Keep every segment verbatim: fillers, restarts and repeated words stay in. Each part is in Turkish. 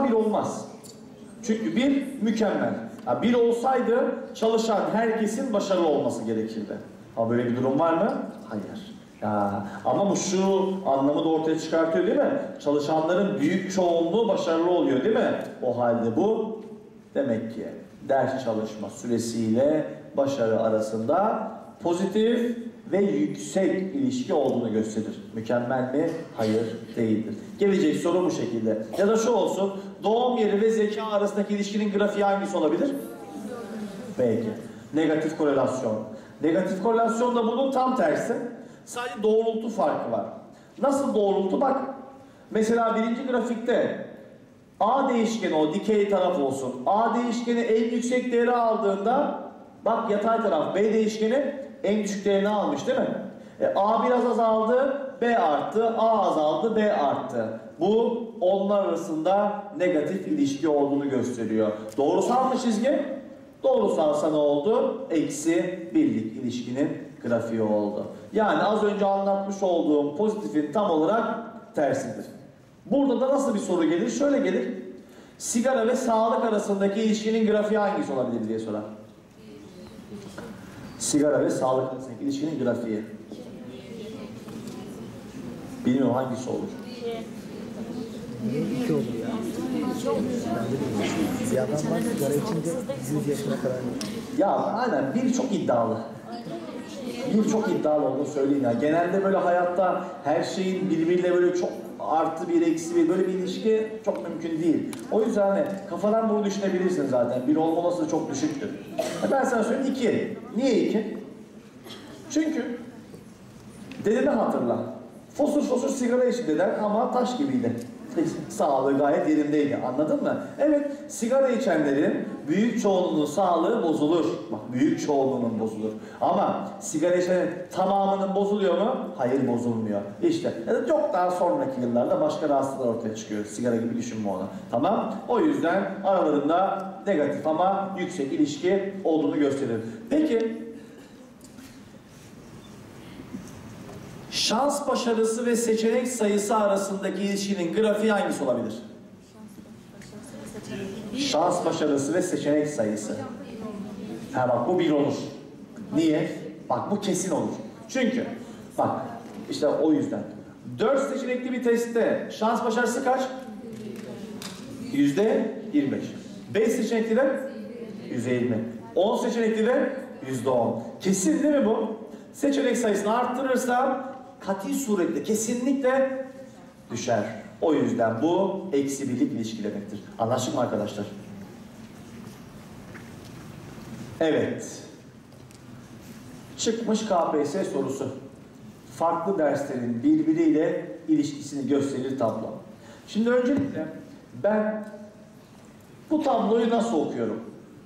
bir olmaz. Çünkü bir mükemmel. Ya bir olsaydı çalışan herkesin başarılı olması gerekirdi. Ama böyle bir durum var mı? Hayır. Ya, ama bu şu anlamı da ortaya çıkartıyor değil mi? Çalışanların büyük çoğunluğu başarılı oluyor değil mi? O halde bu demek ki ders çalışma süresiyle başarı arasında pozitif ve yüksek ilişki olduğunu gösterir. Mükemmel mi? Hayır, değildir. Gelecek soru bu şekilde. Ya da şu olsun, doğum yeri ve zeka arasındaki ilişkinin grafiği hangisi olabilir? Peki. Negatif korelasyon. Negatif korelasyon da bunun tam tersi. Sadece doğrultu farkı var. Nasıl doğrultu? Bak, mesela birinci grafikte A değişkeni, o dikey taraf olsun. A değişkeni en yüksek değeri aldığında, bak yatay taraf B değişkeni en düşük değerini almış değil mi? E, A biraz azaldı, B arttı, A azaldı, B arttı. Bu onlar arasında negatif ilişki olduğunu gösteriyor. Doğrusal mı çizgi? Doğrusalsa ne oldu? Eksi birlik ilişkinin grafiği oldu. Yani az önce anlatmış olduğum pozitifin tam olarak tersidir. Burada da nasıl bir soru gelir? Şöyle gelir. Sigara ve sağlık arasındaki ilişkinin grafiği hangisi olabilir diye sorar. Sigara ve sağlık arasındaki ilişkinin grafiği. Bilmiyorum hangisi olur. İki olur ya. Bir adam var sigara içince yüz yaşına kadar. Ya aynen, bir çok iddialı. Bir çok iddialı olduğunu söyleyeyim ya. Genelde böyle hayatta her şeyin birbiriyle böyle çok artı bir eksi bir böyle bir ilişki çok mümkün değil. O yüzden hani kafadan bunu düşünebilirsin zaten. Bir olma olasılığı çok düşüktür. Ben sana söyleyeyim iki. Niye iki? Çünkü dedeni hatırla. Fosur fosur sigara içti deden ama taş gibiydi. Sağlığı gayet yerindeydi. Anladın mı? Evet, sigara içenlerin büyük çoğunluğunun sağlığı bozulur. Bak, büyük çoğunluğunun bozulur. Ama sigara içenin tamamının bozuluyor mu? Hayır, bozulmuyor. İşte ya da çok daha sonraki yıllarda başka rahatsızlıklar ortaya çıkıyor. Sigara gibi düşünme onu. Tamam? O yüzden aralarında negatif ama yüksek ilişki olduğunu gösterir. Peki, şans başarısı ve seçenek sayısı arasındaki ilişkinin grafiği hangisi olabilir? Şans başarısı ve seçenek sayısı. Ha bak, bu bir olur. Niye? Bak, bu kesin olur. Çünkü bak işte o yüzden. dört seçenekli bir testte şans başarısı kaç? yüzde yirmi beş. beş seçenekli de yüzde yirmi. on seçenekli de yüzde on. Kesin değil mi bu? Seçenek sayısını arttırırsam kati suretle kesinlikle düşer. O yüzden bu eksi birlik ilişki demektir. Anlaştık mı arkadaşlar? Evet. Çıkmış K P S S sorusu. Farklı derslerin birbiriyle ilişkisini gösterir tablo. Şimdi öncelikle ben bu tabloyu nasıl okuyorum?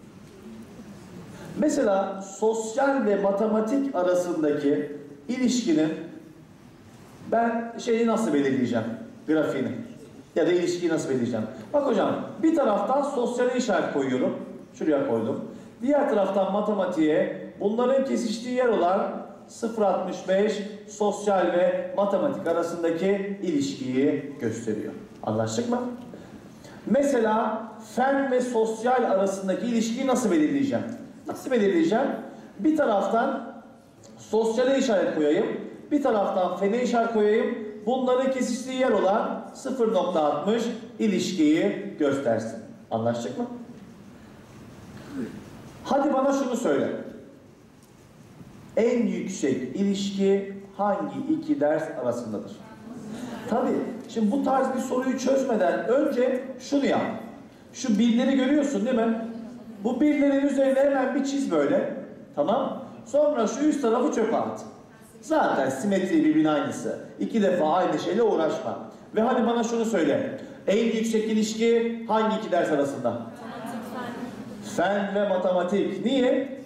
Mesela sosyal ve matematik arasındaki ilişkinin ben şeyi nasıl belirleyeceğim? Grafiğini. Ya da ilişkiyi nasıl belirleyeceğim? Bak hocam, bir taraftan sosyale işaret koyuyorum. Şuraya koydum. Diğer taraftan matematiğe bunların kesiştiği yer olan sıfır virgül altmış beş sosyal ve matematik arasındaki ilişkiyi gösteriyor. Anlaştık mı? Mesela fen ve sosyal arasındaki ilişkiyi nasıl belirleyeceğim? Nasıl belirleyeceğim? Bir taraftan sosyale işaret koyayım. Bir taraftan fene işaret koyayım. Bunların kesiştiği yer olan sıfır virgül altmış ilişkiyi göstersin. Anlaştık mı? Hadi bana şunu söyle. En yüksek ilişki hangi iki ders arasındadır? Tabii. Şimdi bu tarz bir soruyu çözmeden önce şunu yap. Şu birleri görüyorsun değil mi? Bu birlerin üzerine hemen bir çiz böyle. Tamam. Sonra şu üst tarafı çöpe at. Zaten simetri birbirinin aynısı. İki defa aynı şeyle uğraşma. Ve hadi bana şunu söyle. En yüksek ilişki hangi iki ders arasında? Matematik, fen. Fen ve matematik. Niye?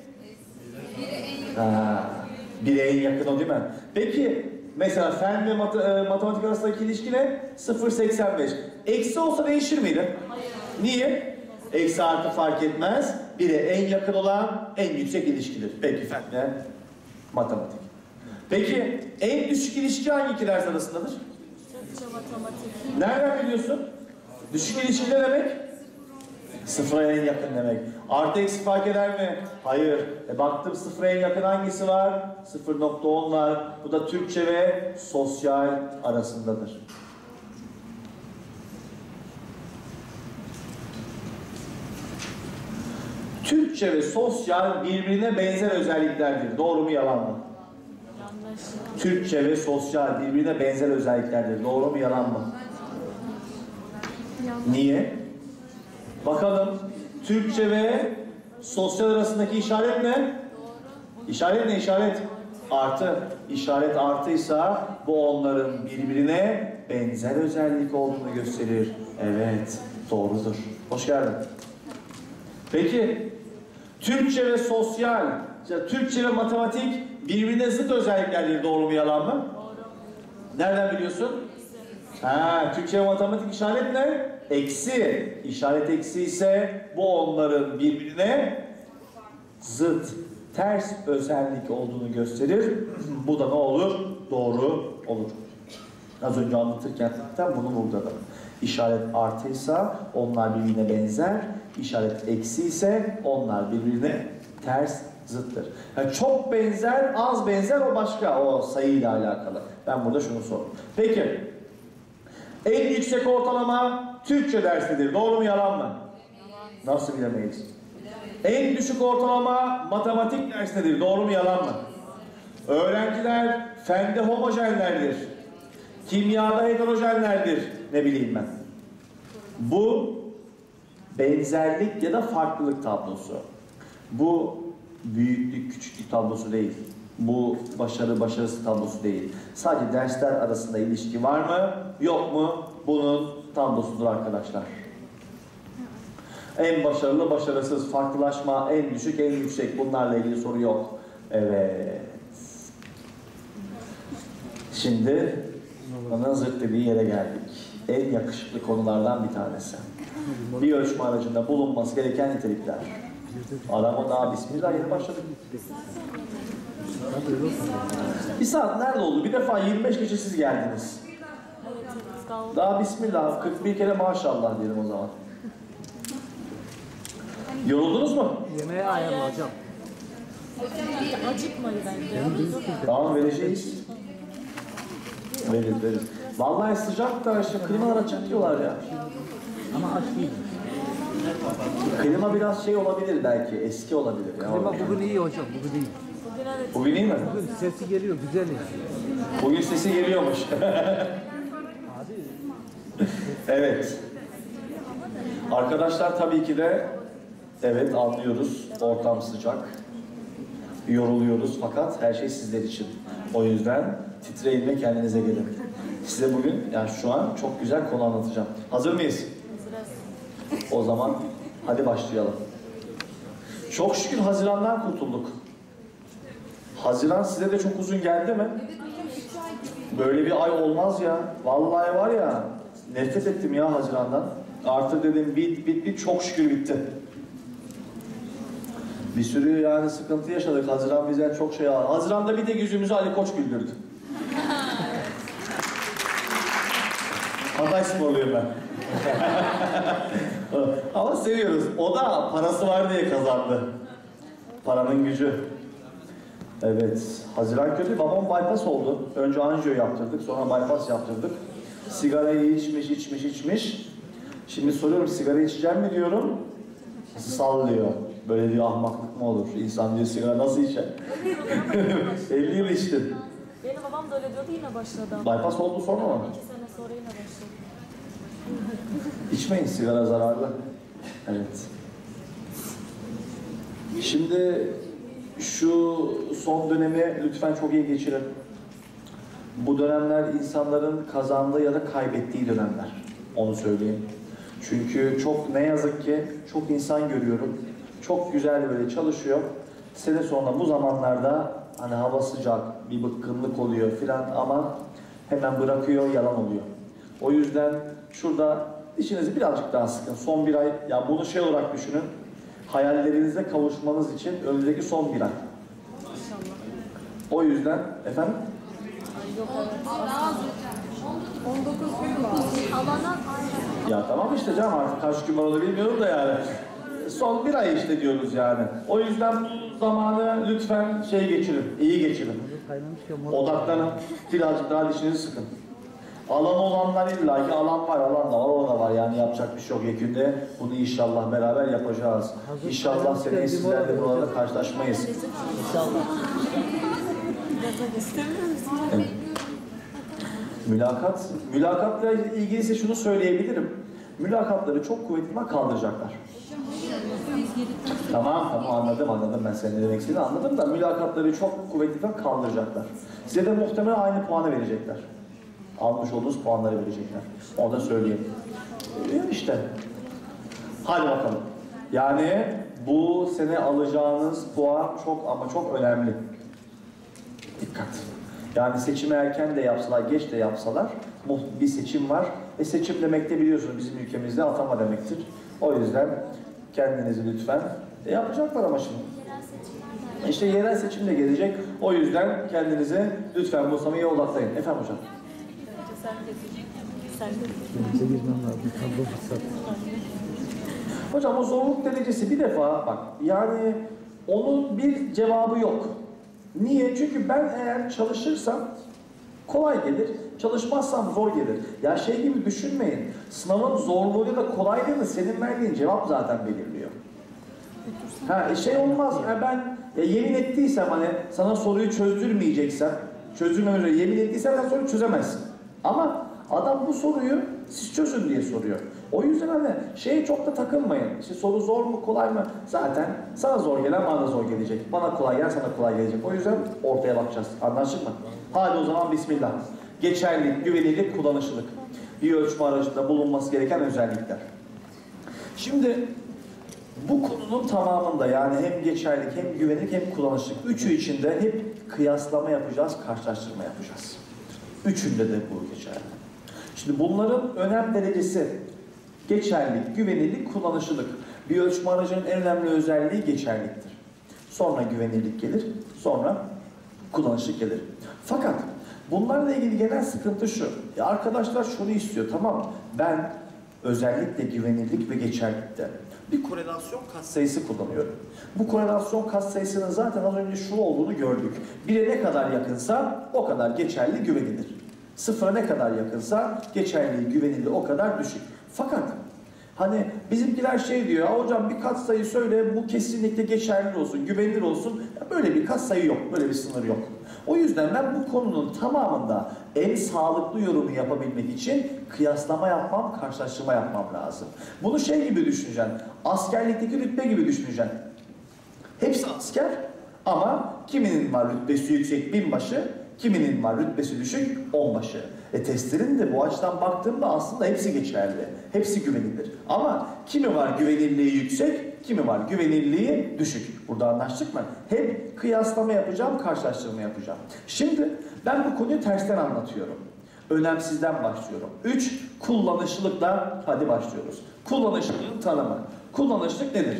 Ha, biri en yakın o değil mi? Peki mesela fen ve mat e, matematik arasındaki ilişki ne? sıfır virgül seksen beş. Eksi olsa değişir miydi? Hayır. Niye? Eksi artı fark etmez. Biri en yakın olan en yüksek ilişkidir. Peki fen ve matematik. Peki en düşük ilişki hangi iki ders arasındadır? Türkçe, matematik. Nereden biliyorsun? Düşük ilişki ne demek? Sıfıra en yakın demek. Artı eksi fark eder mi? Hayır. E baktım sıfıra en yakın hangisi var? sıfır nokta on var. Bu da Türkçe ve sosyal arasındadır. Türkçe ve sosyal birbirine benzer özelliklerdir. Doğru mu yalan mı? Yanlış. Türkçe ve sosyal birbirine benzer özelliklerdir. Doğru mu yalan mı? Yanlış. Niye? Bakalım. Türkçe ve sosyal arasındaki işaret ne? İşaret ne işaret? Artı. İşaret artıysa bu onların birbirine benzer özellik olduğunu gösterir. Evet, doğrudur. Hoş geldin. Peki, Türkçe ve sosyal, işte Türkçe ve matematik birbirine zıt özelliklerdir. Doğru mu yalan mı? Doğru. Nereden biliyorsun? Ha, Türkçe ve matematik işaret ne? Eksi. İşaret eksi ise bu onların birbirine zıt, ters özellik olduğunu gösterir. Bu da ne olur? Doğru olur. Az önce anlatırken zaten bunu vurguladım. İşaret artıysa onlar birbirine benzer, işaret eksi ise onlar birbirine ters, zıttır. Yani çok benzer, az benzer o başka, o sayıyla alakalı. Ben burada şunu sordum. Peki, en yüksek ortalama Türkçe dersidir. Doğru mu yalan mı? Yalan. Nasıl bilemeyiz? En düşük ortalama matematik dersidir. Doğru mu yalan mı? Öğrenciler fende homojenlerdir. Kimyada heterojenlerdir. Ne bileyim ben. Bu benzerlik ya da farklılık tablosu. Bu büyüklük, küçüklük tablosu değil. Bu başarı, başarısız tablosu değil. Sadece dersler arasında ilişki var mı, yok mu? Bunun tablosudur arkadaşlar. En başarılı, başarısız, farklılaşma, en düşük, en yüksek. Bunlarla ilgili soru yok. Evet. Şimdi bana zırt dediği yere geldik. En yakışıklı konulardan bir tanesi. Bir ölçme aracında bulunması gereken nitelikler. Arama daha bismillah yeni başladık. Bir saat nerede oldu? Bir defa yirmi beş kişi siz geldiniz. Evet, kaldı. Daha bismillah kırk bir kere maşallah diyelim o zaman. Yoruldunuz mu? Yemeğe ayarla hocam. Acıkmadı bence. Tamam vereceğiz. Veririz veririz. Vallahi sıcak da işte klimalar açık diyorlar ya. Ama aç değil. Klima biraz şey olabilir belki, eski olabilir. Ya. Klima bugün iyi hocam, bugün iyi. Bugün evet. Bugün iyi mi? Bugün sesi geliyor, güzel yani. Bugün sesi geliyormuş. Evet. Arkadaşlar tabii ki de evet anlıyoruz. Ortam sıcak. Yoruluyoruz fakat her şey sizler için. O yüzden titreyin ve kendinize gelin. Size bugün yani şu an çok güzel konu anlatacağım. Hazır mıyız? Hazırız. O zaman hadi başlayalım. Çok şükür Haziran'dan kurtulduk. Haziran size de çok uzun geldi mi? Böyle bir ay olmaz ya. Vallahi var ya, nefret ettim ya Haziran'dan. Artık dedim bit bit bit çok şükür bitti. Bir sürü yani sıkıntı yaşadık. Haziran bize çok şey aldı. Haziran'da bir de yüzümüzü Ali Koç güldürdü. Hatay sporluyum ben. Ama seviyoruz. O da parası var diye kazandı. Paranın gücü. Evet. Haziran kötü. Babam bypass oldu. Önce anjiyo yaptırdık. Sonra bypass yaptırdık. Sigarayı içmiş, içmiş, içmiş. Şimdi soruyorum sigara içeceğim mi diyorum. Sallıyor. Böyle diyor ahmaklık mı olur? İnsan diyor sigara nasıl içer? elli yıl içtim. Benim babam da öyle diyordu, yine başladı. Bypass oldu sonra mı? İki sene sonra yine başladı. İçmeyin, sigara zararlı. Evet. Şimdi şu son dönemi lütfen çok iyi geçirin. Bu dönemler insanların kazandığı ya da kaybettiği dönemler. Onu söyleyeyim. Çünkü çok ne yazık ki çok insan görüyorum. Çok güzel böyle çalışıyor. Sene sonra bu zamanlarda hani hava sıcak, bir bıkkınlık oluyor filan ama hemen bırakıyor, yalan oluyor. O yüzden şurada işinizi birazcık daha sıkın. Son bir ay, ya bunu şey olarak düşünün. Hayallerinize kavuşmanız için önümüzdeki son bir ay. İnşallah. O yüzden efendim Ay yok evet. on dokuz gün var. Alana Ya tamam işte canım, artık kaç gün var onu bilmiyorum da yani. Son bir ay işte diyoruz yani. O yüzden bu zamanı lütfen şey geçirin, iyi geçirin. Kaynamış ya. mor- Odaklanın, birazcık daha dişinizi sıkın. Alan olanlar illa ki alan var, alan da var, o da var yani, yapacak bir şey yok. Yekünde bunu inşallah beraber yapacağız. İnşallah seneye sizlerle burada karşılaşmayız. İnşallah. Evet. Mülakat, mülakatla ilgili ise şunu söyleyebilirim. Mülakatları çok kuvvetli kaldıracaklar. Tamam tamam anladım anladım, ben senin ne demek istediğini anladım da mülakatları çok kuvvetli kaldıracaklar. Size de muhtemelen aynı puanı verecekler. Almış olduğunuz puanları verecekler. Onu da söyleyeyim. Ee, işte. Hadi bakalım. Yani bu sene alacağınız puan çok ama çok önemli. Dikkat. Yani seçimi erken de yapsalar, geç de yapsalar bir seçim var. E seçim demek de biliyorsunuz bizim ülkemizde atama demektir. O yüzden kendinizi lütfen e yapacaklar ama şimdi. İşte yerel seçim de gelecek. O yüzden kendinizi lütfen bu samimiye odaklayın. Efendim hocam. Sen de. Sen de. Denize girmem lazım. Tam bu fırsat. Hocam o zorluk derecesi bir defa bak yani onun bir cevabı yok. Niye? Çünkü ben eğer çalışırsam kolay gelir, çalışmazsam zor gelir. Ya şey gibi düşünmeyin, sınavın zorluğu ya da kolaylığını senin verdiğin cevap zaten belirliyor. Ha e şey olmaz, ya ben ya yemin ettiysem hani sana soruyu çözdürmeyeceksem, çözdürmem üzere yemin ettiysem sen soruyu çözemezsin. Ama adam bu soruyu siz çözün diye soruyor. O yüzden hani şeye çok da takılmayın. İşte soru zor mu kolay mı? Zaten sana zor gelen bana da zor gelecek. Bana kolay gelen sana kolay gelecek. O yüzden ortaya bakacağız. Anlaştık mı? Hadi o zaman bismillah. Geçerlilik, güvenilirlik, kullanışlılık. Bir ölçme aracında bulunması gereken özellikler. Şimdi bu konunun tamamında yani hem geçerlilik hem güvenilirlik hem kullanışlık. Üçü içinde hep kıyaslama yapacağız, karşılaştırma yapacağız. Üçünde de bu geçerli. Şimdi bunların önem derecesi geçerlilik, güvenilirlik, kullanışlılık. Bir ölçme aracının en önemli özelliği geçerliliktir. Sonra güvenilirlik gelir, sonra kullanışlık gelir. Fakat bunlarla ilgili genel sıkıntı şu. Ya arkadaşlar şunu istiyor, tamam ben özellikle güvenilirlik ve geçerlilikte bir korelasyon katsayısı kullanıyorum. Bu korelasyon katsayısının zaten az önce şu olduğunu gördük. Bire ne kadar yakınsa o kadar geçerli, güvenilir. Sıfıra ne kadar yakınsa geçerliliği, güvenilirliği o kadar düşük. Fakat hani bizimkiler şey diyor, ya hocam bir katsayı söyle bu kesinlikle geçerli olsun, güvenilir olsun. Ya böyle bir katsayı yok, böyle bir sınır yok. O yüzden ben bu konunun tamamında en sağlıklı yorumu yapabilmek için kıyaslama yapmam, karşılaştırma yapmam lazım. Bunu şey gibi düşüneceksin, askerlikteki rütbe gibi düşüneceksin. Hepsi asker ama kiminin var rütbesi yüksek binbaşı, kiminin var rütbesi düşük onbaşı. E testlerin de bu açıdan baktığımda aslında hepsi geçerli. Hepsi güvenilir. Ama kimi var güvenilirliği yüksek, kimi var güvenilirliği düşük. Burada anlaştık mı? Hep kıyaslama yapacağım, karşılaştırma yapacağım. Şimdi ben bu konuyu tersten anlatıyorum. Önemsizden başlıyorum. Üç, kullanışlılıkla hadi başlıyoruz. Kullanışlılığın tanımı. Kullanışlılık nedir?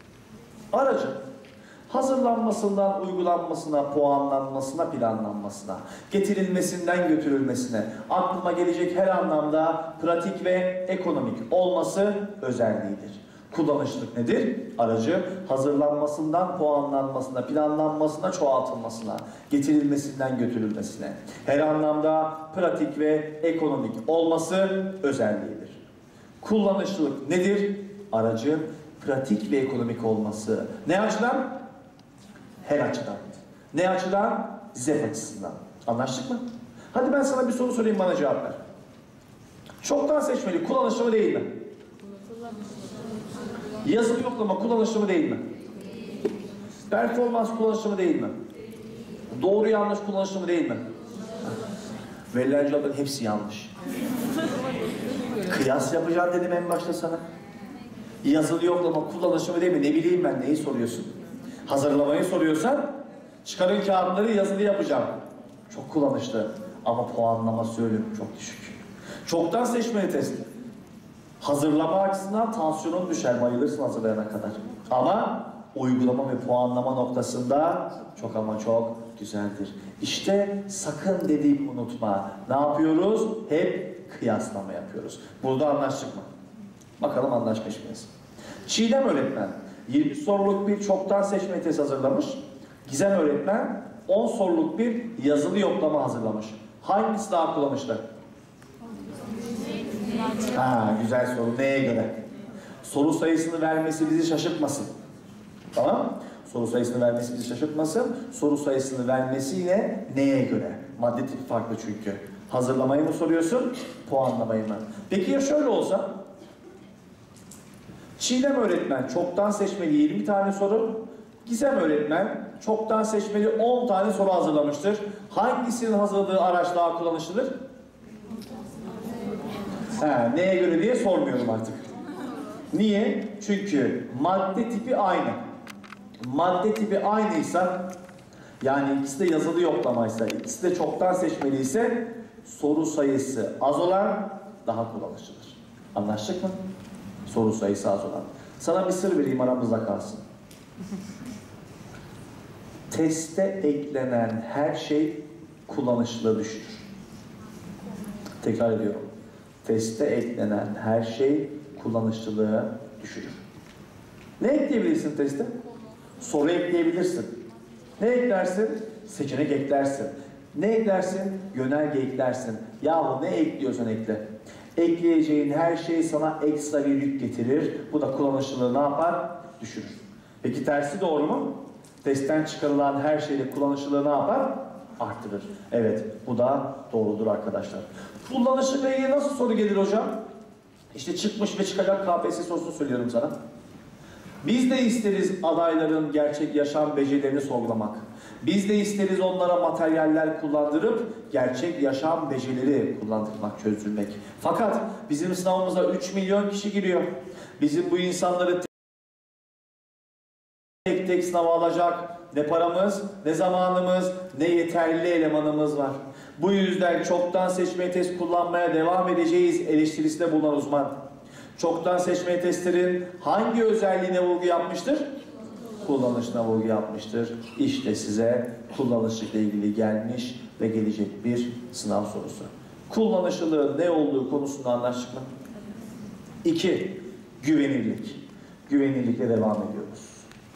Aracın hazırlanmasından uygulanmasına, puanlanmasına, planlanmasına, getirilmesinden götürülmesine, aklıma gelecek her anlamda pratik ve ekonomik olması özelliğidir. Kullanışlılık nedir? Aracı hazırlanmasından puanlanmasına, planlanmasına, çoğaltılmasına, getirilmesinden götürülmesine, her anlamda pratik ve ekonomik olması özelliğidir. Kullanışlılık nedir? Aracın pratik ve ekonomik olması. Ne açıdan? Her açıdan. Ne açıdan? Zevk açısından. Anlaştık mı? Hadi ben sana bir soru sorayım, bana cevap ver. Çoktan seçmeli kullanışlı mı değil mi? Yazılı yoklama kullanışlı mı değil mi? Performans kullanışlı mı değil mi? Doğru yanlış kullanışlı mı değil mi? Verilen cevapların hepsi yanlış. Kıyas yapacağım dedim en başta sana. Yazılı yoklama kullanışlı mı değil mi? Ne bileyim ben, neyi soruyorsun? Hazırlamayı soruyorsan çıkarın kağıtları, yazılı yapacağım. Çok kullanışlı ama puanlaması ölüm çok düşük. Çoktan seçmeli test. Hazırlama açısından tansiyonun düşer, bayılırsın hazırlayana kadar. Ama uygulama ve puanlama noktasında çok ama çok güzeldir. İşte sakın dediğimi unutma. Ne yapıyoruz? Hep kıyaslama yapıyoruz. Burada anlaştık mı? Bakalım anlaşmış mıyız? Çiğdem öğretmen yirmi soruluk bir çoktan seçme test hazırlamış. Gizem öğretmen on soruluk bir yazılı yoklama hazırlamış. Hangisi daha kullanışlı? Ha, güzel soru. Neye göre? Soru sayısını vermesi bizi şaşırtmasın. Tamam? Soru sayısını vermesi bizi şaşırtmasın. Soru sayısını vermesi yine neye göre? Madde tipi farklı çünkü. Hazırlamayı mı soruyorsun? Puanlamayı mı? Peki ya şöyle olsa? Çiğdem öğretmen çoktan seçmeli yirmi tane soru. Gizem öğretmen çoktan seçmeli on tane soru hazırlamıştır. Hangisinin hazırladığı araç daha kullanışlıdır? He, neye göre diye sormuyorum artık. Niye? Çünkü madde tipi aynı. Madde tipi aynıysa, yani ikisi de yazılı yoklamaysa, ikisi de çoktan seçmeliyse soru sayısı az olan daha kullanışlıdır. Anlaştık mı? Soru sayısı az olan. Sana bir sır vereyim, aramızda kalsın. Teste eklenen her şey kullanışlılığı düşürür. Tekrar ediyorum. Teste eklenen her şey kullanışlılığı düşürür. Ne ekleyebilirsin teste? Soru ekleyebilirsin. Ne eklersin? Seçenek eklersin. Ne eklersin? Yönerge eklersin. Yahu ne ekliyorsan ekle. Ekleyeceğin her şey sana ekstra bir yük getirir. Bu da kullanışlılığı ne yapar? Düşürür. Peki tersi doğru mu? Testten çıkarılan her şeyle kullanışlılığı ne yapar? Arttırır. Evet, bu da doğrudur arkadaşlar. Kullanışlılıkla ilgili nasıl soru gelir hocam? İşte çıkmış ve çıkacak K P S S sorusunu söylüyorum sana. Biz de isteriz adayların gerçek yaşam becerilerini sorgulamak. Biz de isteriz onlara materyaller kullandırıp gerçek yaşam becerileri kullandırmak, çözdürmek. Fakat bizim sınavımıza üç milyon kişi giriyor. Bizim bu insanları tek tek sınava alacak ne paramız, ne zamanımız, ne yeterli elemanımız var. Bu yüzden çoktan seçme test kullanmaya devam edeceğiz eleştirisinde bulunan uzman. Çoktan seçme testlerin hangi özelliğine vurgu yapmıştır? Kullanışına vurgu yapmıştır. İşte size kullanışlıkla ilgili gelmiş ve gelecek bir sınav sorusu. Kullanışlılığın ne olduğu konusunda anlaştık mı? İki, güvenilirlik. Güvenilirlikle devam ediyoruz.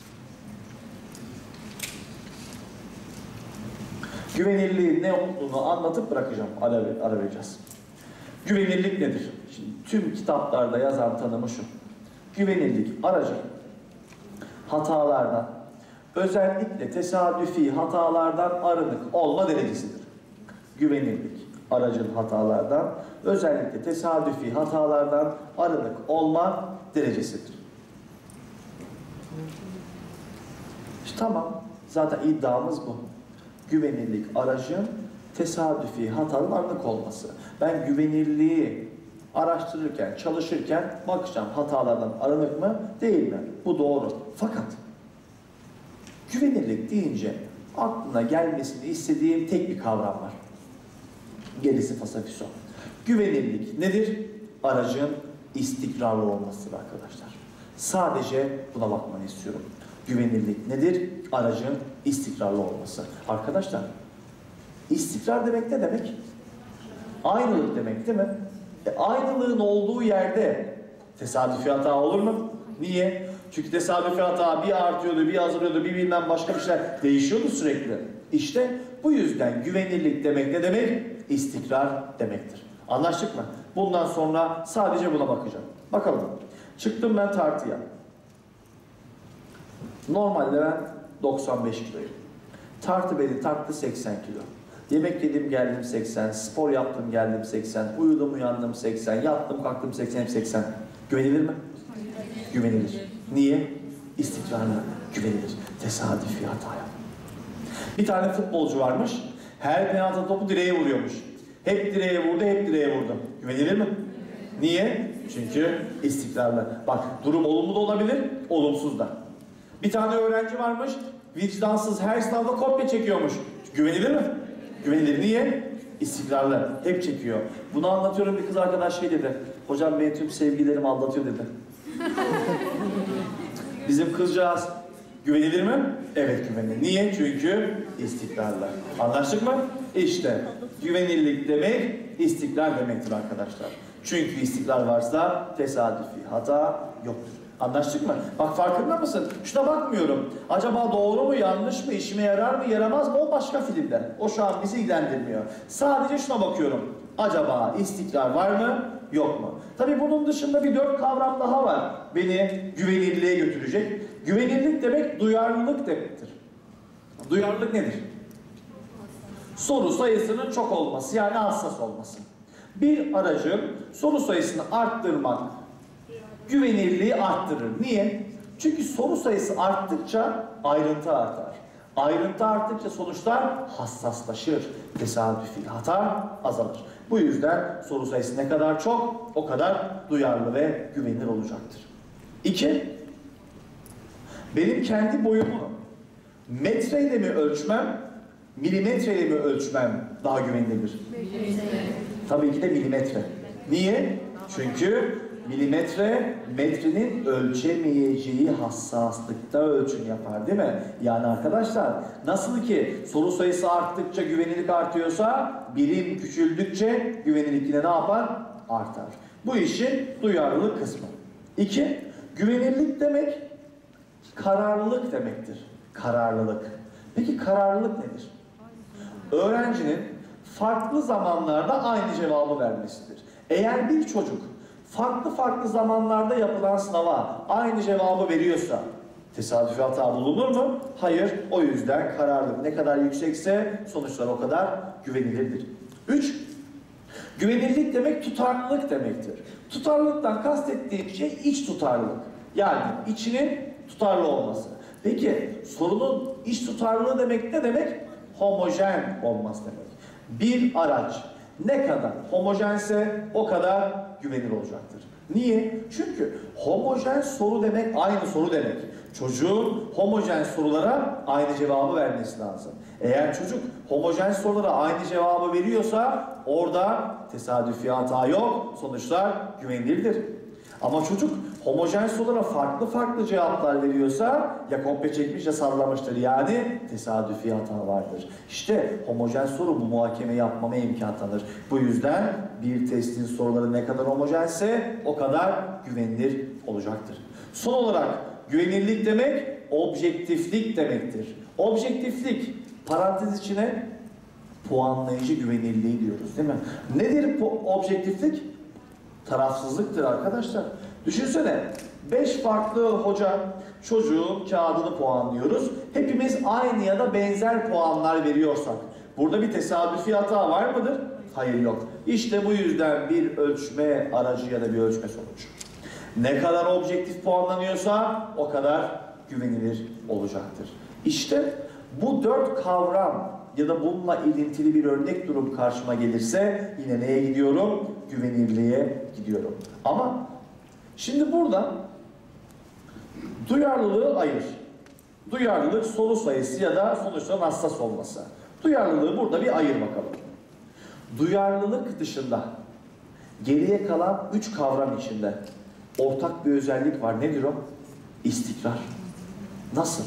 Güvenilirliğin ne olduğunu anlatıp bırakacağım. Ara, ara vereceğiz. Güvenilirlik nedir? Şimdi tüm kitaplarda yazan tanımı şu. Güvenilirlik aracı hatalardan, özellikle tesadüfi hatalardan arınık olma derecesidir. Güvenilirlik aracın hatalardan, özellikle tesadüfi hatalardan arınık olma derecesidir. İşte tamam, zaten iddiamız bu. Güvenilirlik aracın tesadüfi hataların arınık olması. Ben güvenilirliği araştırırken, çalışırken bakacağım hatalardan arınık mı, değil mi? Bu doğru. Fakat güvenilirlik deyince aklına gelmesini istediğim tek bir kavram var. Gerisi fasafiso. Güvenilirlik nedir? Aracın istikrarlı olmasıdır arkadaşlar. Sadece buna bakmanı istiyorum. Güvenilirlik nedir? Aracın istikrarlı olması. Arkadaşlar, istikrar demek ne demek? Aynılık demek değil mi? E, aynılığın olduğu yerde tesadüfi hata olur mu? Niye? Çünkü tesadüfi hata bir artıyordu, bir azalıyordu, bir bilmem başka bir şeyler değişiyordu sürekli. İşte bu yüzden güvenilirlik demek ne demek? İstikrar demektir. Anlaştık mı? Bundan sonra sadece buna bakacağım. Bakalım. Çıktım ben tartıya. Normalde ben doksan beş kiloyum. Tartı beni tarttı seksen kilo. Yemek yedim geldim seksen, spor yaptım geldim seksen, uyudum uyandım seksen, yattım kalktım seksen, hep seksen. Güvenilir mi? Güvenilir. Niye? İstikrarlı, güvenilir. Tesadüfi hata yap. Bir tane futbolcu varmış, her penaltı topu direğe vuruyormuş. Hep direğe vurdu, hep direğe vurdu. Güvenilir mi? Niye? Çünkü istikrarlı. Bak, durum olumlu da olabilir, olumsuz da. Bir tane öğrenci varmış, vicdansız her sınavda kopya çekiyormuş. Güvenilir mi? Güvenilir. Niye? İstikrarlı. Hep çekiyor. Bunu anlatıyorum, bir kız arkadaş şey dedi. Hocam beni tüm sevgililerim aldatıyor dedi. Bizim kızcağız güvenilir mi? Evet, güvenilir. Niye? Çünkü istikrarlı. Anlaştık mı? İşte güvenilirlik demek istikrar demektir arkadaşlar. Çünkü istikrar varsa tesadüfi hata yoktur. Anlaştık mı? Bak farkında mısın? Şuna bakmıyorum. Acaba doğru mu, yanlış mı, işime yarar mı, yaramaz mı? O başka filmde. O şu an bizi ilgilendirmiyor. Sadece şuna bakıyorum. Acaba istikrar var mı, yok mu? Tabii bunun dışında bir dört kavram daha var. Beni güvenilirliğe götürecek. Güvenilirlik demek duyarlılık demektir. Duyarlılık nedir? Soru sayısının çok olması, yani hassas olması. Bir aracın soru sayısını arttırmak güvenilirliği arttırır. Niye? Çünkü soru sayısı arttıkça ayrıntı artar. Ayrıntı arttıkça sonuçlar hassaslaşır. Tesadüfi hata azalır. Bu yüzden soru sayısı ne kadar çok, o kadar duyarlı ve güvenilir olacaktır. İki, benim kendi boyumu metreyle mi ölçmem, milimetreyle mi ölçmem daha güvenilir? Tabii ki de milimetre. Niye? Çünkü milimetre, metrenin ölçemeyeceği hassaslıkta ölçüm yapar, değil mi? Yani arkadaşlar, nasıl ki soru sayısı arttıkça güvenilirlik artıyorsa, birim küçüldükçe güvenilirlik yine ne yapar? Artar. Bu işin duyarlılık kısmı. İki, güvenilirlik demek kararlılık demektir. Kararlılık. Peki kararlılık nedir? Öğrencinin farklı zamanlarda aynı cevabı vermesidir. Eğer bir çocuk farklı farklı zamanlarda yapılan sınava aynı cevabı veriyorsa tesadüfi hata bulunur mu? Hayır. O yüzden kararlılık ne kadar yüksekse sonuçlar o kadar güvenilirdir. Üç, güvenilirlik demek tutarlılık demektir. Tutarlılıktan kastettiğim şey iç tutarlılık. Yani içinin tutarlı olması. Peki sorunun iç tutarlılığı demek ne demek? Homojen olması demek. Bir araç ne kadar homojense o kadar güvenilir olacaktır. Niye? Çünkü homojen soru demek aynı soru demek. Çocuğun homojen sorulara aynı cevabı vermesi lazım. Eğer çocuk homojen sorulara aynı cevabı veriyorsa orada tesadüfi hata yok, sonuçlar güvenilirdir. Ama çocuk homojen sorulara farklı farklı cevaplar veriyorsa ya kopya çekmiş ya sallamıştır. Yani tesadüfi hata vardır. İşte homojen soru bu muhakeme yapmama imkan tanır. Bu yüzden bir testin soruları ne kadar homojense o kadar güvenilir olacaktır. Son olarak güvenilirlik demek objektiflik demektir. Objektiflik parantez içine puanlayıcı güvenilirliği diyoruz, değil mi? Nedir bu objektiflik? Tarafsızlıktır arkadaşlar. Düşünsene, beş farklı hoca çocuğun kağıdını puanlıyoruz. Hepimiz aynı ya da benzer puanlar veriyorsak burada bir tesadüfi hata var mıdır? Hayır, yok. İşte bu yüzden bir ölçme aracı ya da bir ölçme sonucu ne kadar objektif puanlanıyorsa o kadar güvenilir olacaktır. İşte bu dört kavram ya da bununla ilintili bir örnek durum karşıma gelirse yine neye gidiyorum? Güvenilirliğe gidiyorum. Ama şimdi burada duyarlılığı ayır. Duyarlılık soru sayısı ya da sonuçların hassas olması. Duyarlılığı burada bir ayır bakalım. Duyarlılık dışında geriye kalan üç kavram içinde ortak bir özellik var. Nedir o? İstikrar. Nasıl?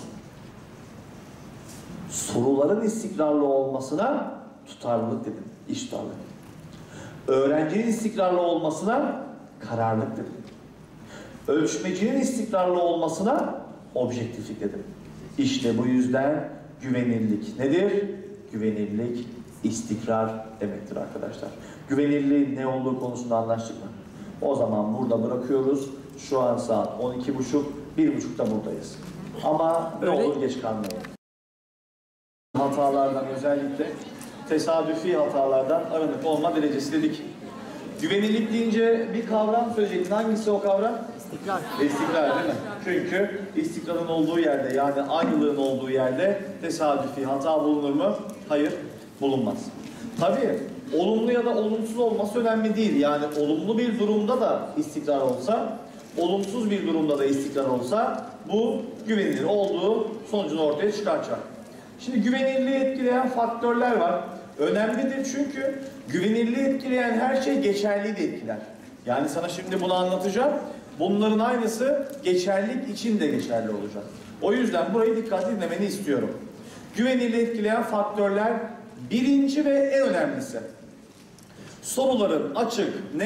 Soruların istikrarlı olmasına tutarlılık dedim. İş tutarlılık. Öğrencinin istikrarlı olmasına kararlılık dedim. Ölçmecinin istikrarlı olmasına objektiflik dedim. İşte bu yüzden güvenilirlik nedir? Güvenilirlik istikrar demektir arkadaşlar. Güvenilirliğin ne olduğu konusunda anlaştık mı? O zaman burada bırakıyoruz. Şu an saat on iki buçuk, bir buçukta buradayız. Ama ne Öyle. olur geç kalmayın. Hatalardan özellikle tesadüfi hatalardan arınık olma derecesi dedik. Güvenilirlik deyince bir kavram söyleyecektin. Hangisi o kavram? İstikrar. İstikrar değil mi? Çünkü istikrarın olduğu yerde, yani aynılığın olduğu yerde tesadüfi hata bulunur mu? Hayır, bulunmaz. Tabii olumlu ya da olumsuz olması önemli değil. Yani olumlu bir durumda da istikrar olsa, olumsuz bir durumda da istikrar olsa bu güvenilir olduğu sonucunu ortaya çıkaracak. Şimdi güvenilirliği etkileyen faktörler var. Önemlidir çünkü güvenilirliği etkileyen her şey geçerliliği de etkiler. Yani sana şimdi bunu anlatacağım. Bunların aynısı geçerlilik için de geçerli olacak. O yüzden burayı dikkatli dinlemeni istiyorum. Güvenilirliği etkileyen faktörler birinci ve en önemlisi. Soruların açık, net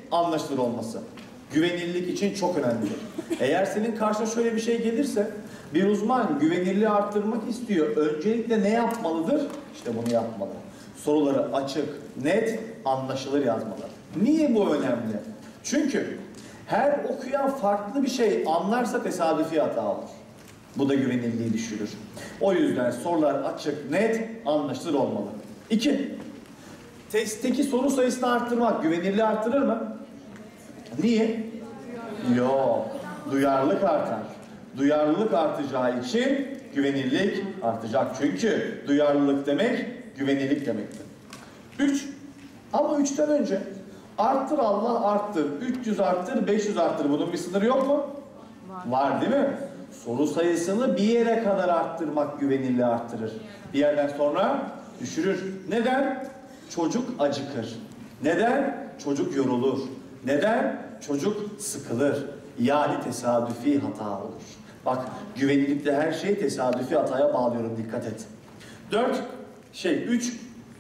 anlaşılır olması. Güvenilirlik için çok önemlidir. Eğer senin karşına şöyle bir şey gelirse, bir uzman güvenilirliği arttırmak istiyor. Öncelikle ne yapmalıdır? İşte bunu yapmalı. Soruları açık, net, anlaşılır yazmalı. Niye bu önemli? Çünkü her okuyan farklı bir şey anlarsa tesadüfi hata olur. Bu da güvenilirliği düşürür. O yüzden sorular açık, net, anlaşılır olmalı. İki, testteki soru sayısını arttırmak güvenilirliği arttırır mı? Niye? Yok. Duyarlılık artar. Duyarlılık artacağı için güvenilirlik artacak. Çünkü duyarlılık demek güvenilirlik demektir. Üç. Ama üçten önce arttır Allah arttır. üç yüz arttır, beş yüz arttır. Bunun bir sınırı yok mu? Var. Var değil mi? Soru sayısını bir yere kadar arttırmak güvenilirliği arttırır. Bir yerden sonra düşürür. Neden? Çocuk acıkır. Neden? Çocuk yorulur. Neden? Çocuk sıkılır. Yani tesadüfi hata olur. Bak, güvenilirlikte her şeyi tesadüfi hataya bağlıyorum, dikkat et. Dört, şey, üç.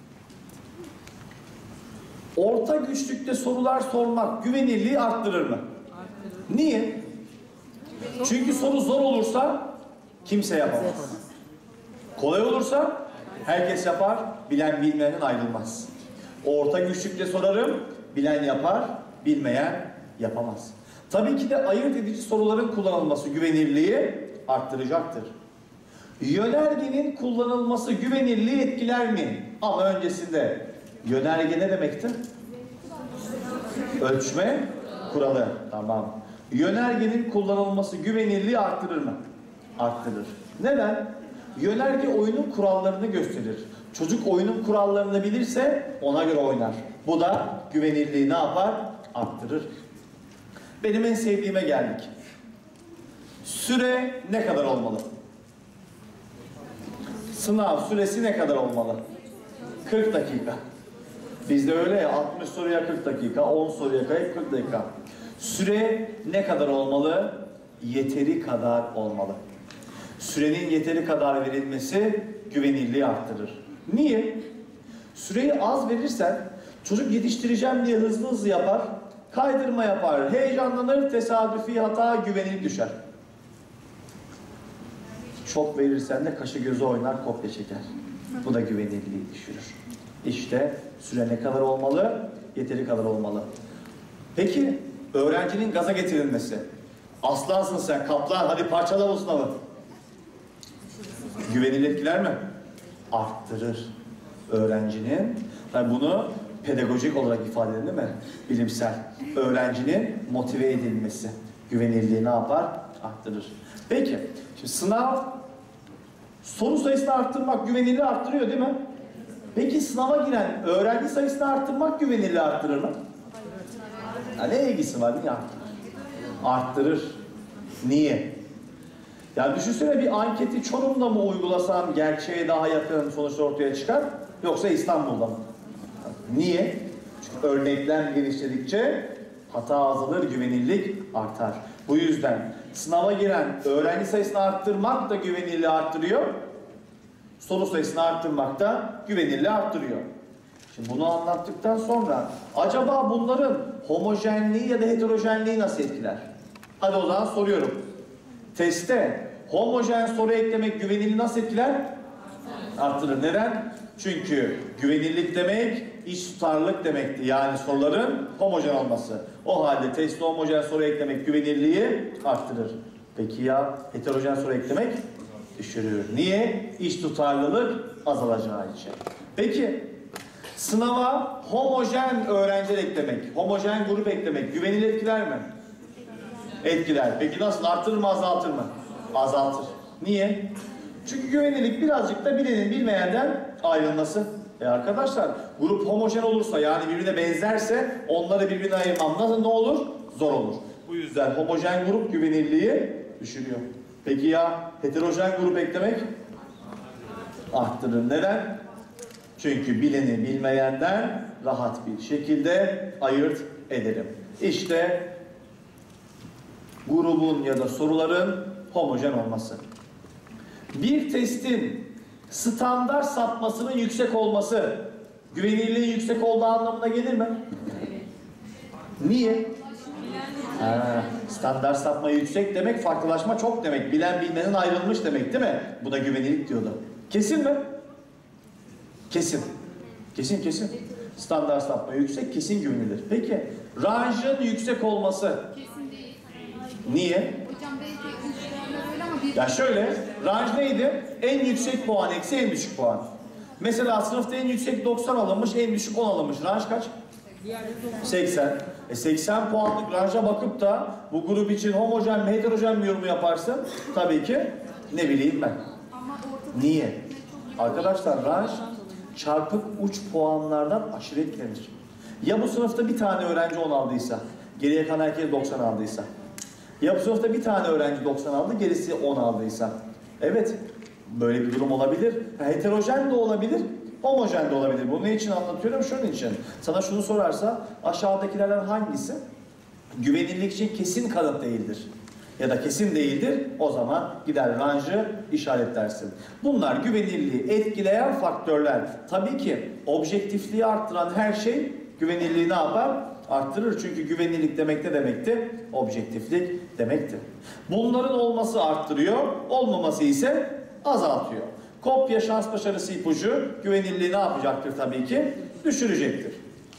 Orta güçlükte sorular sormak güvenilirliği arttırır mı? Arttırır. Niye? Çünkü soru zor olursa kimse yapamaz. Kolay olursa herkes yapar, bilen bilmeyenden ayrılmaz. Orta güçlükte sorarım, bilen yapar, bilmeyen yapamaz. Tabii ki de ayırt edici soruların kullanılması güvenilirliği arttıracaktır. Yönergenin kullanılması güvenilirliği etkiler mi? Ama öncesinde yönerge ne demekti? Ölçme kuralı. Tamam. Yönergenin kullanılması güvenilirliği arttırır mı? Arttırır. Neden? Yönerge oyunun kurallarını gösterir. Çocuk oyunun kurallarını bilirse ona göre oynar. Bu da güvenilirliği ne yapar? Arttırır. Benim en sevdiğime geldik. Süre ne kadar olmalı? Sınav süresi ne kadar olmalı? kırk dakika. Bizde öyle ya, altmış soruya kırk dakika, on soruya kırk dakika. Süre ne kadar olmalı? Yeteri kadar olmalı. Sürenin yeteri kadar verilmesi güvenilirliği arttırır. Niye? Süreyi az verirsen çocuk yetiştireceğim diye hızlı hızlı yapar, kaydırma yapar, heyecanlanır, tesadüfi hata, güvenilirlik düşer. Çok verirsen de kaşı gözü oynar, kopya çeker. Bu da güvenilirliği düşürür. İşte süre ne kadar olmalı? Yeteri kadar olmalı. Peki öğrencinin gaza getirilmesi. Aslansın sen, kaplan, hadi parçala bu sınavı. Güvenilir etkiler mi? Arttırır. Öğrencinin, tabi bunu pedagojik olarak ifade edelim değil mi? Bilimsel. Öğrencinin motive edilmesi. Güvenilirliği ne yapar? Arttırır. Peki, şimdi sınav soru sayısını arttırmak güvenilirliği arttırıyor değil mi? Peki sınava giren öğrenci sayısını arttırmak güvenilirliği arttırır mı? Ya ne ilgisi var? Niye arttırır? Arttırır. Niye? Ya düşünsene, bir anketi Çorum'da mı uygulasam gerçeğe daha yakın sonuçlar ortaya çıkar, yoksa İstanbul'da mı? Niye? Çünkü örneklem geliştirdikçe hata azalır, güvenilirlik artar. Bu yüzden sınava giren öğrenci sayısını arttırmak da güvenilirliği arttırıyor. Soru sayısını arttırmak da güvenilirliği arttırıyor. Şimdi bunu anlattıktan sonra acaba bunların homojenliği ya da heterojenliği nasıl etkiler? Hadi o zaman soruyorum. Testte homojen soru eklemek güvenilirliği nasıl etkiler? Arttırır. Neden? Çünkü güvenilirlik demek iç tutarlılık demekti. Yani soruların homojen olması. O halde testte homojen soru eklemek güvenilirliği arttırır. Peki ya heterojen soru eklemek? Düşürür. Niye? İç tutarlılık azalacağı için. Peki sınava homojen öğrenciler eklemek, homojen grup eklemek güvenilir etkiler mi? Etkiler. Peki nasıl? Arttırır mı, azaltır mı? Azaltır. Niye? Çünkü güvenilirlik birazcık da bilenin bilmeyenden ayrılması. E arkadaşlar, grup homojen olursa, yani birbirine benzerse onları birbirine ayırmam nasıl, ne olur? Zor olur. Bu yüzden homojen grup güvenilirliği düşürüyor. Peki ya heterojen grup eklemek? Arttırır. Neden? Çünkü bileni bilmeyenden rahat bir şekilde ayırt ederim. İşte grubun ya da soruların homojen olması. Bir testin standart sapmasının yüksek olması güvenilirliğin yüksek olduğu anlamına gelir mi? Niye? Ha, standart sapma yüksek demek, farklılaşma çok demek. Bilen bilmenin ayrılmış demek değil mi? Buna güvenilik diyordu. Kesin mi? Kesin. Kesin kesin. Standart sapma yüksek, kesin güvenilir. Peki, ranjın yüksek olması? Kesin değil. Niye? Hocam belki üçlerinde öyle ama bir... Ya şöyle, ranj neydi? En yüksek puan eksi en düşük puan. Mesela sınıfta en yüksek doksan alınmış, en düşük on alınmış. Ranj kaç? seksen. E seksen puanlık ranja bakıp da bu grup için homojen mi, heterojen mi yorumu yaparsın? Tabii ki ne bileyim ben. Ama ortada... Niye? Arkadaşlar ranj çarpık uç puanlardan aşırı etkilenir. Ya bu sınıfta bir tane öğrenci on aldıysa, geriye kalan herkes doksan aldıysa. Ya bu sınıfta bir tane öğrenci doksan aldı, gerisi on aldıysa. Evet, böyle bir durum olabilir. Heterojen de olabilir, homojen de olabilir. Bunu ne için anlatıyorum? Şunun için. Sana şunu sorarsa, aşağıdakilerden hangisi güvenilirlik için kesin kanıt değildir? Ya da kesin değildir, o zaman gider ranjı işaretlersin. Bunlar güvenilirliği etkileyen faktörler. Tabii ki objektifliği arttıran her şey güvenilirliği ne yapar? Arttırır. Çünkü güvenilirlik demek ne demekti? Objektiflik demekti. Bunların olması arttırıyor, olmaması ise azaltıyor. Kopya şans başarısı ipucu güvenilirliği ne yapacaktır tabii ki? Düşürecektir.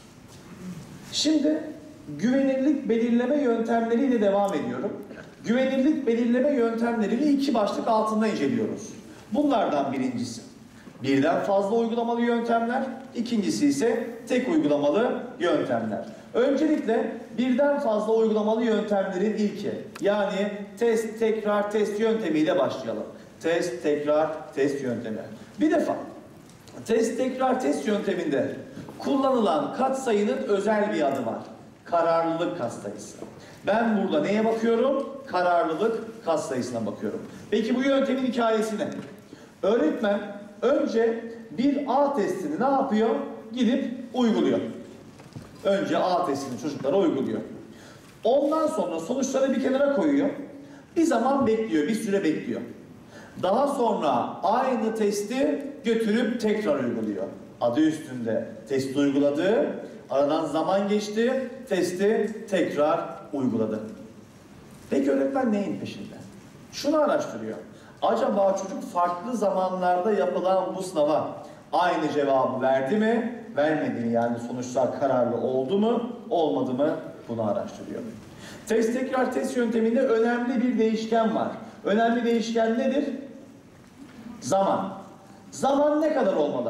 Şimdi güvenilirlik belirleme yöntemleriyle devam ediyorum. Güvenilirlik belirleme yöntemlerini iki başlık altında inceliyoruz. Bunlardan birincisi birden fazla uygulamalı yöntemler, ikincisi ise tek uygulamalı yöntemler. Öncelikle birden fazla uygulamalı yöntemlerin ilki, yani test, tekrar, test yöntemiyle başlayalım. Test, tekrar, test yöntemi. Bir defa test, tekrar, test yönteminde kullanılan katsayının özel bir adı var. Kararlılık katsayısı. Ben burada neye bakıyorum? Kararlılık katsayısına bakıyorum. Peki bu yöntemin hikayesi ne? Öğretmen önce bir A testini ne yapıyor? Gidip uyguluyor. Önce A testini çocuklara uyguluyor. Ondan sonra sonuçları bir kenara koyuyor. Bir zaman bekliyor, bir süre bekliyor. Daha sonra aynı testi götürüp tekrar uyguluyor. Adı üstünde testi uyguladı, aradan zaman geçti, testi tekrar uyguladı. Peki öğretmen neyin peşinde? Şunu araştırıyor. Acaba çocuk farklı zamanlarda yapılan bu sınava aynı cevabı verdi mi, vermedi mi? Yani sonuçlar kararlı oldu mu, olmadı mı? Bunu araştırıyor. Test tekrar test yönteminde önemli bir değişken var. Önemli değişken nedir? Zaman. Zaman ne kadar olmalı?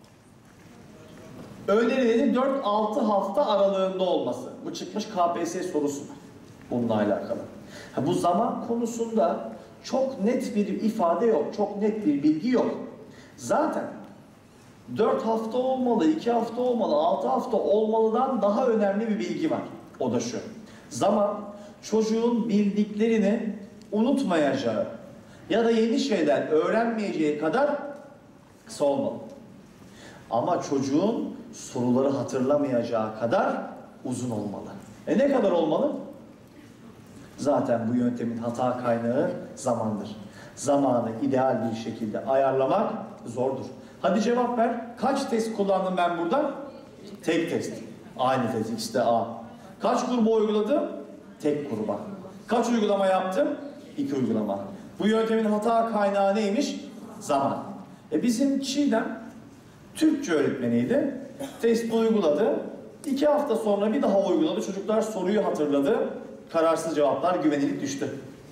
Önerileri dört altı hafta aralığında olması. Bu çıkmış K P S S sorusu var bununla alakalı. Ha, bu zaman konusunda çok net bir ifade yok, çok net bir bilgi yok. Zaten dört hafta olmalı, iki hafta olmalı, altı hafta olmalıdan daha önemli bir bilgi var. O da şu. Zaman çocuğun bildiklerini unutmayacağı ya da yeni şeyler öğrenmeyeceği kadar kısa olmalı. Ama çocuğun soruları hatırlamayacağı kadar uzun olmalı. E ne kadar olmalı? Zaten bu yöntemin hata kaynağı zamandır. Zamanı ideal bir şekilde ayarlamak zordur. Hadi cevap ver. Kaç test kullandım ben burada? Tek test. Aynı test. İkisi de A. Kaç gruba uyguladım? Tek gruba. Kaç uygulama yaptım? İki uygulama. Bu yöntemin hata kaynağı neymiş? Zaman. E bizim Çiğdem Türkçe öğretmeniydi. Testi uyguladı. İki hafta sonra bir daha uyguladı. Çocuklar soruyu hatırladı. Kararsız cevaplar, güvenilirlik düştü.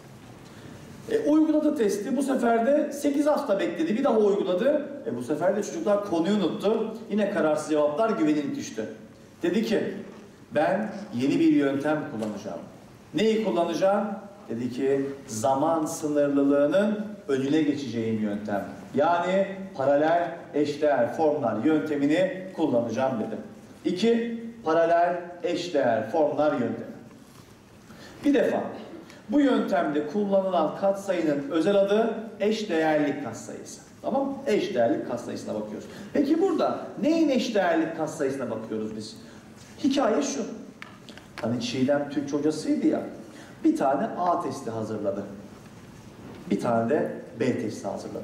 E, uyguladı testi. Bu sefer de sekiz hafta bekledi. Bir daha uyguladı. E, bu sefer de çocuklar konuyu unuttu. Yine kararsız cevaplar, güvenilirlik düştü. Dedi ki ben yeni bir yöntem kullanacağım. Neyi kullanacağım? Dedi ki zaman sınırlılığının önüne geçeceğim yöntem. Yani paralel eşdeğer formlar yöntemini kullanacağım dedi. İki, paralel eşdeğer formlar yöntemi. Bir defa bu yöntemde kullanılan katsayının özel adı eşdeğerlik katsayısı. Tamam mı? Eşdeğerlik katsayısına bakıyoruz. Peki burada neyin eşdeğerlik katsayısına bakıyoruz biz? Hikaye şu. Hani Çiğdem Türkçe hocasıydı ya. Bir tane A testi hazırladı. Bir tane de B testi hazırladı.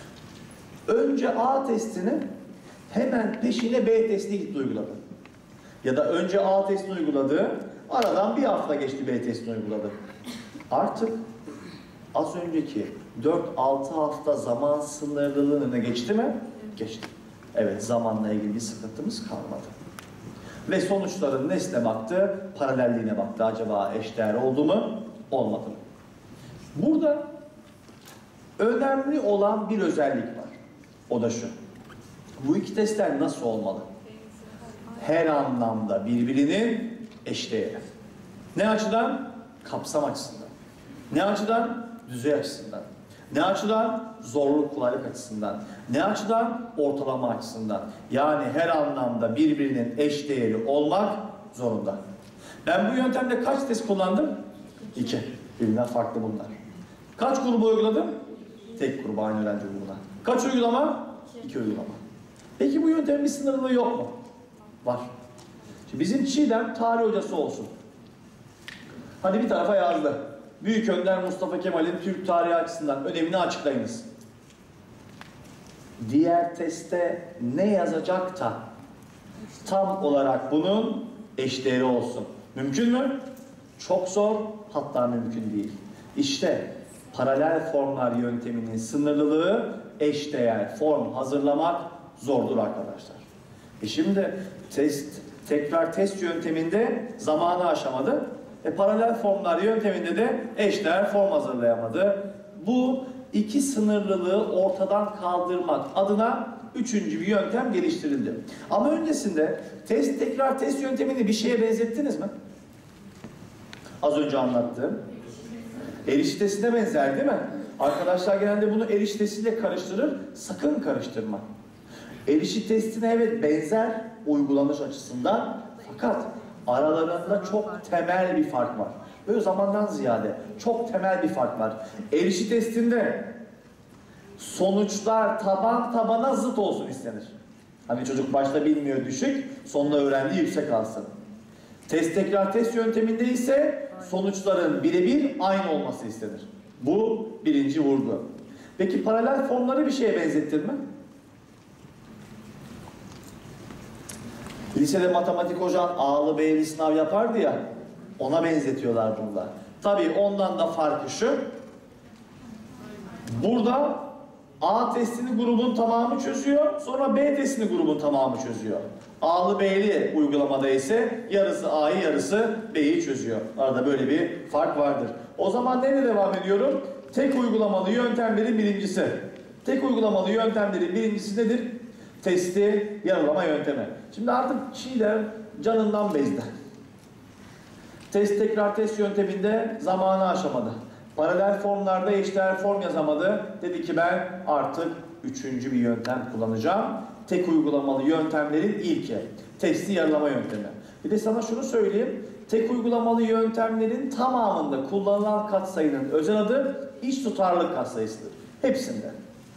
Önce A testini hemen peşine B testini gitti uyguladı. Ya da önce A testini uyguladı, aradan bir hafta geçti B testini uyguladı. Artık az önceki dört altı hafta zaman sınırlılığının önüne geçti mi? Geçti. Evet, zamanla ilgili bir sıkıntımız kalmadı. Ve sonuçların nesine baktı? Paralelliğine baktı. Acaba eşdeğer oldu mu? Olmadı mı? Burada önemli olan bir özellik var. O da şu. Bu iki testler nasıl olmalı? Her anlamda birbirinin eşdeğeri. Ne açıdan? Kapsam açısından. Ne açıdan? Düzey açısından. Ne açıdan? Zorluk, kolaylık açısından. Ne açıdan? Ortalama açısından. Yani her anlamda birbirinin eşdeğeri olmak zorunda. Ben bu yöntemde kaç test kullandım? İki. Birbirinden farklı bunlar. Kaç grubu uyguladım? Tek grubu, aynı öğrenci grubuna. Kaç uygulama? İki uygulama. Peki bu yöntemin bir sınırlılığı yok mu? Var. Şimdi bizim Çiğdem tarih hocası olsun. Hadi bir tarafa yazdı. Büyük Önder Mustafa Kemal'in Türk tarihi açısından önemini açıklayınız. Diğer testte ne yazacak da tam olarak bunun eşdeğeri olsun. Mümkün mü? Çok zor, hatta mümkün değil. İşte paralel formlar yönteminin sınırlılığı eşdeğer form hazırlamak zordur arkadaşlar. E şimdi test, tekrar test yönteminde zamanı aşamadı. E paralel formlar yönteminde de eşdeğer form hazırlayamadı. Bu iki sınırlılığı ortadan kaldırmak adına üçüncü bir yöntem geliştirildi. Ama öncesinde test tekrar test yöntemini bir şeye benzettiniz mi? Az önce anlattığım. Eriştesine benzer değil mi? Arkadaşlar genelde bunu eriştesiyle karıştırır. Sakın karıştırma. Erişi testine evet benzer uygulanış açısından, fakat aralarında çok temel bir fark var. Böyle zamandan ziyade çok temel bir fark var. Erişi testinde sonuçlar taban tabana zıt olsun istenir. Hani çocuk başta bilmiyor düşük, sonunda öğrendiği yüksek alsın. Test tekrar test yönteminde ise sonuçların birebir aynı olması istenir. Bu birinci vurgu. Peki paralel formları bir şeye benzettin mi? Lisede matematik hocan A'lı B'li sınav yapardı ya, ona benzetiyorlar burada. Tabii ondan da farkı şu, burada A testini grubun tamamı çözüyor, sonra B testini grubun tamamı çözüyor. A'lı B'li uygulamada ise yarısı A'yı yarısı B'yi çözüyor. Arada böyle bir fark vardır. O zaman nereye devam ediyorum? Tek uygulamalı yöntemlerin birincisi. Tek uygulamalı yöntemlerin birincisi nedir? Testi yarılama yöntemi. Şimdi artık Çiğdem canından bezdi. Test tekrar test yönteminde zamanı aşamadı. Paralel formlarda eşdeğer form yazamadı. Dedi ki ben artık üçüncü bir yöntem kullanacağım. Tek uygulamalı yöntemlerin ilki. Testi yarılama yöntemi. Bir de sana şunu söyleyeyim. Tek uygulamalı yöntemlerin tamamında kullanılan katsayının özel adı iç tutarlılık katsayısıdır. Hepsinde.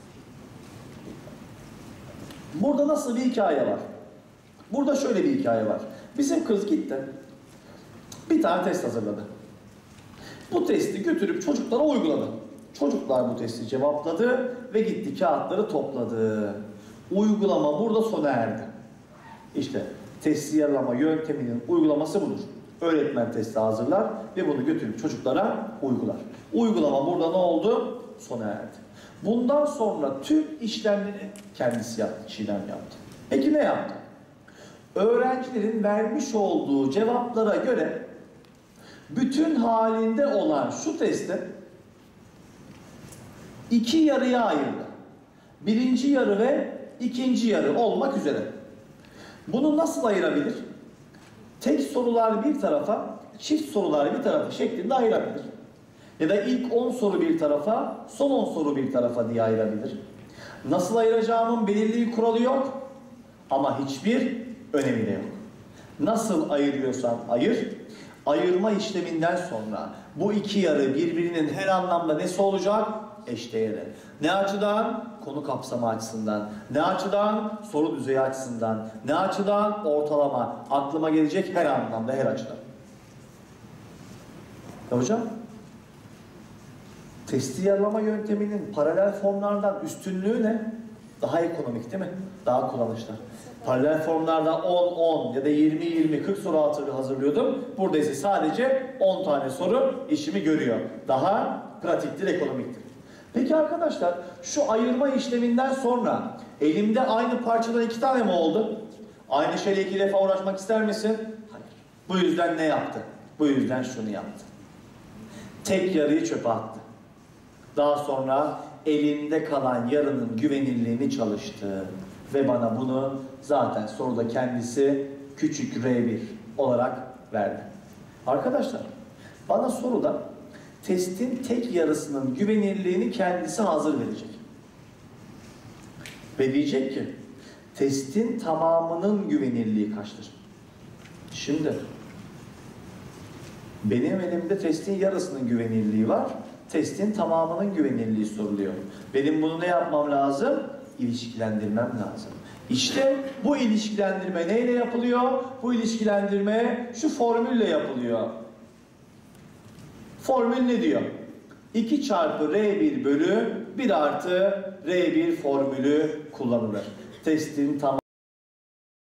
Burada nasıl bir hikaye var? Burada şöyle bir hikaye var. Bizim kız gitti. Bir tane test hazırladı. Bu testi götürüp çocuklara uyguladı. Çocuklar bu testi cevapladı ve gitti kağıtları topladı. Uygulama burada sona erdi. İşte testi yarılama yönteminin uygulaması budur. Öğretmen testi hazırlar ve bunu götürüp çocuklara uygular. Uygulama burada ne oldu? Sona erdi. Bundan sonra tüm işlemleri kendisi yaptı, Çiğdem yaptı. Peki ne yaptı? Öğrencilerin vermiş olduğu cevaplara göre bütün halinde olan şu testi iki yarıya ayırdı. Birinci yarı ve ikinci yarı olmak üzere. Bunu nasıl ayırabilir? Tek sorular bir tarafa, çift sorular bir tarafa şeklinde ayırabilir. Ya da ilk on soru bir tarafa, son on soru bir tarafa diye ayırabilir. Nasıl ayıracağımın belirli bir kuralı yok ama hiçbir önemi de yok. Nasıl ayırıyorsan ayır, ayırma işleminden sonra bu iki yarı birbirinin her anlamda nesi olacak? Eşdeğeri. Ne açıdan? Konu kapsamı açısından. Ne açıdan? Soru düzeyi açısından. Ne açıdan? Ortalama. Aklıma gelecek her anlamda, her açıdan. Ya hocam, testi yarılama yönteminin paralel formlardan üstünlüğü ne? Daha ekonomik değil mi? Daha kullanışlı. Paralel formlarda on on ya da yirmi yirmi kırk soru hatırlı hazırlıyordum. Burada ise sadece on tane soru işimi görüyor. Daha pratiktir, ekonomiktir. Peki arkadaşlar, şu ayırma işleminden sonra elimde aynı parçadan iki tane mi oldu? Aynı şeyle iki defa uğraşmak ister misin? Hayır. Bu yüzden ne yaptı? Bu yüzden şunu yaptı. Tek yarıyı çöpe attı. Daha sonra elinde kalan yarının güvenilirliğini çalıştı. Ve bana bunu zaten soruda kendisi küçük R bir olarak verdi. Arkadaşlar, bana soruda testin tek yarısının güvenilirliğini kendisi hazır verecek. Ve diyecek ki, testin tamamının güvenilirliği kaçtır? Şimdi, benim elimde testin yarısının güvenilirliği var, testin tamamının güvenilirliği soruluyor. Benim bunu ne yapmam lazım? İlişkilendirmem lazım. İşte bu ilişkilendirme neyle yapılıyor? Bu ilişkilendirme şu formülle yapılıyor. Formül ne diyor? iki çarpı R bir bölü bir artı R bir formülü kullanılır. Testin tamamı